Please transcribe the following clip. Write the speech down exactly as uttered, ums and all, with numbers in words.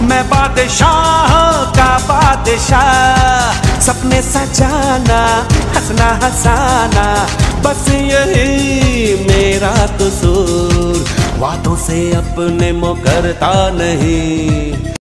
मैं बादशाह का बादशाह, सपने सजाना हंसना हंसाना बस यही मेरा कसूर, वादों से अपने मुकरता नहीं।